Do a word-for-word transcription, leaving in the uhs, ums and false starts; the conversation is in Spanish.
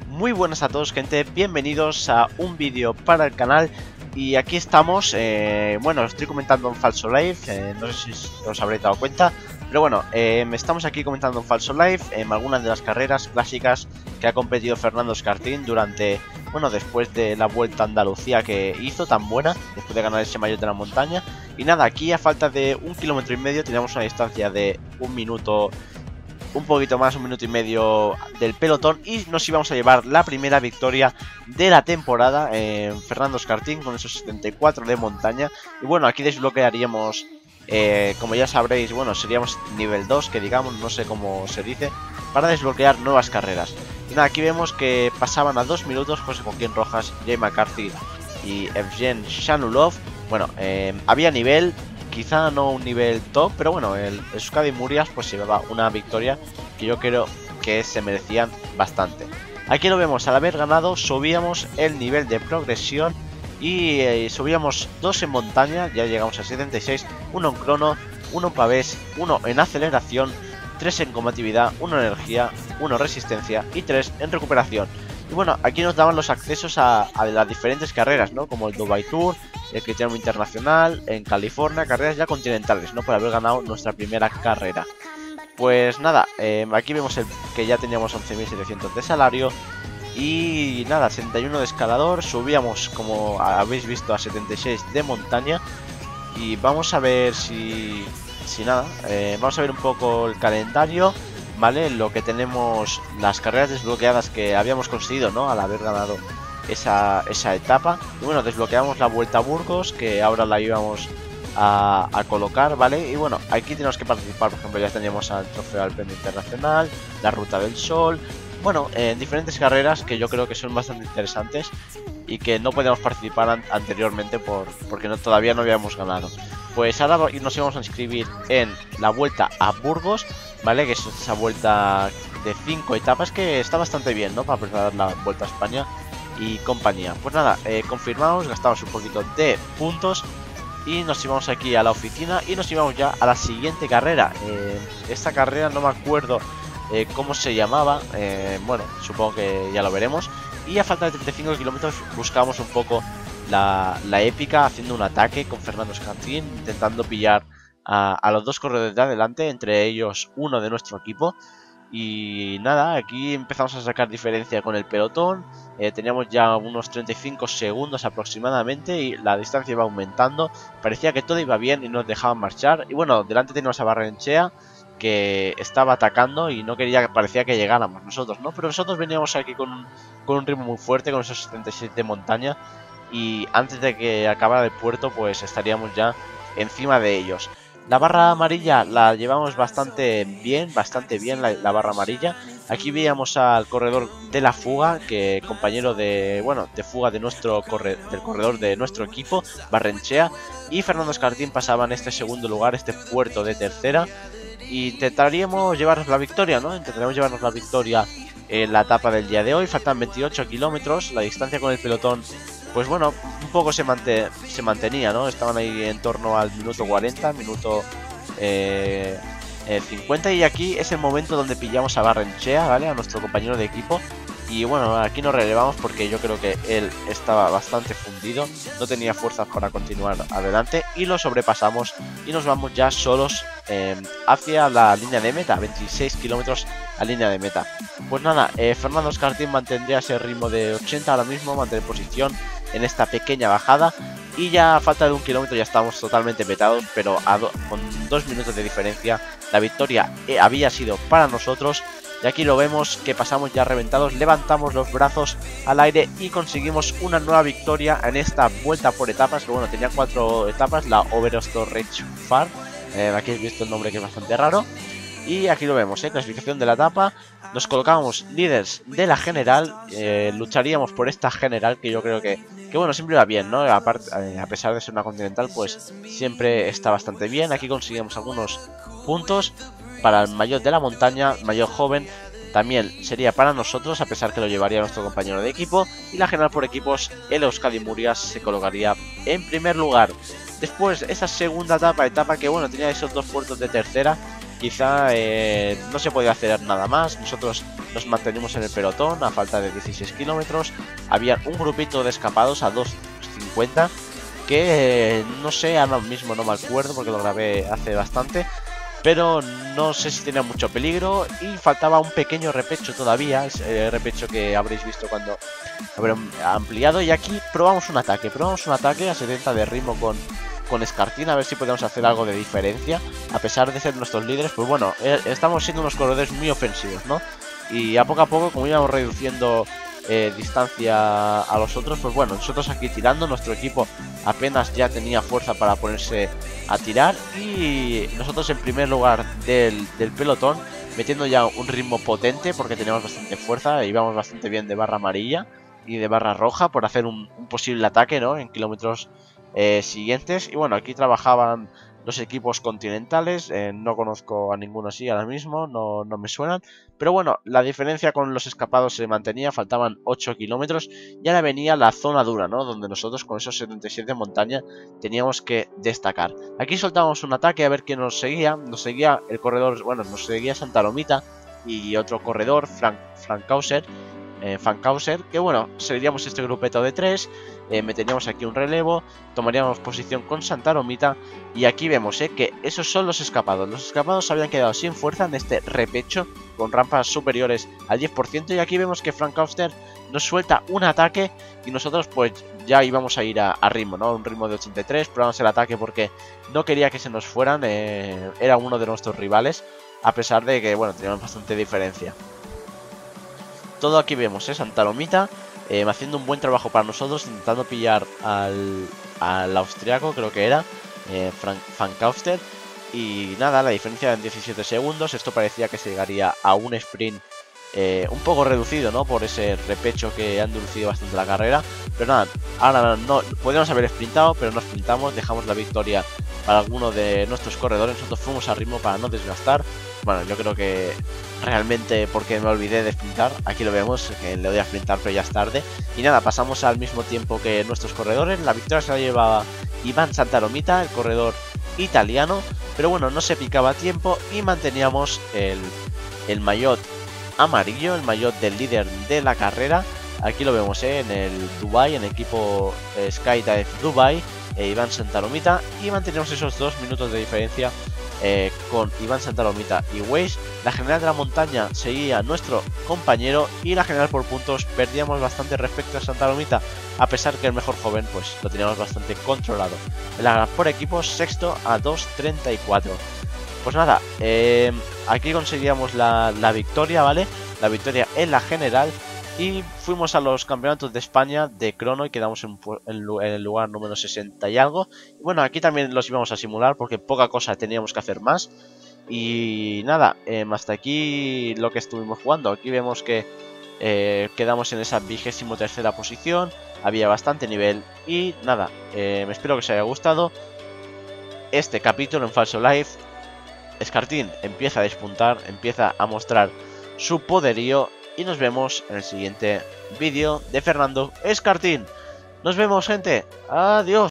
Muy buenas a todos, gente, bienvenidos a un vídeo para el canal. Y aquí estamos, eh, bueno, estoy comentando un falso live, eh, no sé si os habréis dado cuenta. Pero bueno, eh, estamos aquí comentando un falso live en algunas de las carreras clásicas que ha competido Fernando Escartín durante, bueno, después de la Vuelta a Andalucía que hizo tan buena, después de ganar ese maillot de la montaña. Y nada, aquí a falta de un kilómetro y medio teníamos una distancia de un minuto, un poquito más, un minuto y medio del pelotón, y nos íbamos a llevar la primera victoria de la temporada en eh, Fernando Escartín con esos setenta y cuatro de montaña. Y bueno, aquí desbloquearíamos, eh, como ya sabréis, bueno, seríamos nivel dos, que digamos, no sé cómo se dice, para desbloquear nuevas carreras. Y nada, aquí vemos que pasaban a dos minutos José Joaquín Rojas, Jay McCarthy y Evgen Shanulov. Bueno, eh, había nivel, quizá no un nivel top, pero bueno, el Euskadi Murias pues se llevaba una victoria que yo creo que se merecían bastante. Aquí lo vemos, al haber ganado subíamos el nivel de progresión y eh, subíamos dos en montaña, ya llegamos a setenta y seis, uno en crono, uno en pavés, uno en aceleración, tres en combatividad, uno en energía, uno en resistencia y tres en recuperación. Y bueno, aquí nos daban los accesos a, a las diferentes carreras, ¿no? Como el Dubai Tour, el Criterium Internacional, en California, carreras ya continentales, ¿no? Por haber ganado nuestra primera carrera. Pues nada, eh, aquí vemos el, que ya teníamos once mil setecientos de salario. Y nada, setenta y uno de escalador, subíamos, como habéis visto, a setenta y seis de montaña. Y vamos a ver si, si nada, eh, vamos a ver un poco el calendario, ¿vale? Lo que tenemos, las carreras desbloqueadas que habíamos conseguido, ¿no? Al haber ganado esa, esa etapa. Y bueno, desbloqueamos la Vuelta a Burgos, que ahora la íbamos a, a colocar, ¿vale? Y bueno, aquí tenemos que participar, por ejemplo, ya teníamos al Trofeo del Premio Internacional, la Ruta del Sol. Bueno, en eh, diferentes carreras que yo creo que son bastante interesantes y que no podíamos participar an anteriormente por, porque no, todavía no habíamos ganado. Pues ahora nos íbamos a inscribir en la Vuelta a Burgos, ¿vale? Que es esa vuelta de cinco etapas que está bastante bien, ¿no? Para preparar la Vuelta a España y compañía. Pues nada, eh, confirmamos, gastamos un poquito de puntos y nos íbamos aquí a la oficina y nos íbamos ya a la siguiente carrera. Eh, esta carrera no me acuerdo eh, cómo se llamaba, eh, bueno, supongo que ya lo veremos. Y a falta de treinta y cinco kilómetros buscamos un poco la, la épica, haciendo un ataque con Fernando Escartín, intentando pillar a, a los dos corredores de adelante, entre ellos uno de nuestro equipo. Y nada, aquí empezamos a sacar diferencia con el pelotón. eh, Teníamos ya unos treinta y cinco segundos aproximadamente y la distancia iba aumentando. Parecía que todo iba bien y nos dejaban marchar. Y bueno, delante teníamos a Barrenechea, que estaba atacando y no quería, parecía que llegáramos nosotros, ¿no? Pero nosotros veníamos aquí con, con un ritmo muy fuerte, con esos setenta y siete de montaña. Y antes de que acabara el puerto, pues estaríamos ya encima de ellos. La barra amarilla la llevamos bastante bien, bastante bien la, la barra amarilla. Aquí veíamos al corredor de la fuga, que compañero de, bueno, de fuga de nuestro corre, del corredor de nuestro equipo, Barrenechea, y Fernando Escartín pasaba en este segundo lugar, este puerto de tercera. Y intentaríamos llevarnos la victoria, ¿no? Intentaríamos llevarnos la victoria en la etapa del día de hoy. Faltan veintiocho kilómetros, la distancia con el pelotón, pues bueno, un poco se, mante se mantenía, ¿no? Estaban ahí en torno al minuto cuarenta, minuto eh, eh, cincuenta. Y aquí es el momento donde pillamos a Barrenechea, ¿vale? A nuestro compañero de equipo. Y bueno, aquí nos relevamos porque yo creo que él estaba bastante fundido, no tenía fuerzas para continuar adelante y lo sobrepasamos y nos vamos ya solos eh, hacia la línea de meta, veintiséis kilómetros a línea de meta. Pues nada, eh, Fernando Escartín mantendría ese ritmo de ochenta ahora mismo, mantener posición en esta pequeña bajada y ya a falta de un kilómetro ya estamos totalmente petados, pero a do con dos minutos de diferencia la victoria eh, había sido para nosotros. Y aquí lo vemos que pasamos ya reventados, levantamos los brazos al aire y conseguimos una nueva victoria en esta vuelta por etapas, que bueno, tenía cuatro etapas, la Oberösterreich-Fahrt, eh, aquí habéis visto el nombre que es bastante raro. Y aquí lo vemos, eh, clasificación de la etapa, nos colocamos líderes de la general, eh, lucharíamos por esta general que yo creo que, que bueno, siempre va bien, ¿no? Aparte, eh, a pesar de ser una continental, pues siempre está bastante bien. Aquí conseguimos algunos puntos para el maillot de la montaña, maillot joven, también sería para nosotros, a pesar que lo llevaría nuestro compañero de equipo. Y la general por equipos, el Euskadi Murias se colocaría en primer lugar. Después, esa segunda etapa, etapa que bueno, tenía esos dos puertos de tercera, quizá eh, no se podía hacer nada más. Nosotros nos mantenimos en el pelotón a falta de dieciséis kilómetros. Había un grupito de escapados a dos cincuenta que eh, no sé, ahora mismo no me acuerdo porque lo grabé hace bastante, pero no sé si tenía mucho peligro y faltaba un pequeño repecho todavía, es el repecho que habréis visto cuando habré ampliado. Y aquí probamos un ataque, probamos un ataque a setenta de ritmo con, con Escartín, a ver si podemos hacer algo de diferencia. A pesar de ser nuestros líderes, pues bueno, eh, estamos siendo unos corredores muy ofensivos, ¿no? Y a poco a poco, como íbamos reduciendo eh, distancia a los otros, pues bueno, nosotros aquí tirando, nuestro equipo apenas ya tenía fuerza para ponerse a tirar y nosotros en primer lugar del, del pelotón, metiendo ya un ritmo potente porque teníamos bastante fuerza, íbamos bastante bien de barra amarilla y de barra roja por hacer un, un posible ataque, ¿no? En kilómetros eh, siguientes. Y bueno, aquí trabajaban los equipos continentales, eh, no conozco a ninguno así ahora mismo, no, no me suenan. Pero bueno, la diferencia con los escapados se mantenía, faltaban ocho kilómetros y ahora venía la zona dura, ¿no? Donde nosotros con esos setenta y siete de montaña teníamos que destacar. Aquí soltábamos un ataque a ver quién nos seguía, nos seguía el corredor, bueno, nos seguía Santa Lomita y otro corredor, Frank, Frankhauser. Eh, Fankhauser, que bueno, seguiríamos este grupeto de tres, eh, meteríamos aquí un relevo, tomaríamos posición con Santa Lomita y aquí vemos eh, que esos son los escapados. Los escapados se habían quedado sin fuerza en este repecho con rampas superiores al diez por ciento y aquí vemos que Fankhauser nos suelta un ataque y nosotros pues ya íbamos a ir a, a ritmo, ¿no? Un ritmo de ochenta y tres, probamos el ataque porque no quería que se nos fueran, eh, era uno de nuestros rivales, a pesar de que bueno, teníamos bastante diferencia. Todo aquí vemos, ¿eh? Santa Lomita eh, haciendo un buen trabajo para nosotros, intentando pillar al, al austriaco, creo que era, eh, Fankhauser. Y nada, la diferencia en diecisiete segundos, esto parecía que se llegaría a un sprint eh, un poco reducido, ¿no? Por ese repecho que ha endurecido bastante la carrera. Pero nada, ahora no, podríamos haber sprintado, pero no sprintamos, dejamos la victoria para alguno de nuestros corredores, nosotros fuimos a ritmo para no desgastar. Bueno, yo creo que realmente porque me olvidé de sprintar, aquí lo vemos, que le doy a sprintar pero ya es tarde. Y nada, pasamos al mismo tiempo que nuestros corredores, la victoria se la llevaba Iván Santa Lomita, el corredor italiano, pero bueno, no se picaba a tiempo y manteníamos el, el maillot amarillo, el maillot del líder de la carrera. Aquí lo vemos ¿eh? En el Dubai, en el equipo eh, Skydive Dubai, eh, Iván Santa Lomita, y mantenemos esos dos minutos de diferencia eh, con Iván Santa Lomita y Waze. La general de la montaña seguía a nuestro compañero y la general por puntos perdíamos bastante respecto a Santa Lomita, a pesar que el mejor joven pues lo teníamos bastante controlado. La por equipos sexto a dos treinta y cuatro. Pues nada, eh, aquí conseguíamos la, la victoria, ¿vale? La victoria en la general. Y fuimos a los campeonatos de España de crono y quedamos en, en, en el lugar número sesenta y algo. Y bueno, aquí también los íbamos a simular porque poca cosa teníamos que hacer más. Y nada, eh, hasta aquí lo que estuvimos jugando. Aquí vemos que eh, quedamos en esa vigésimo tercera posición. Había bastante nivel y nada, eh, me espero que os haya gustado este capítulo en Falso Life. Escartín empieza a despuntar, empieza a mostrar su poderío. Y nos vemos en el siguiente vídeo de Fernando Escartín. Nos vemos, gente. Adiós.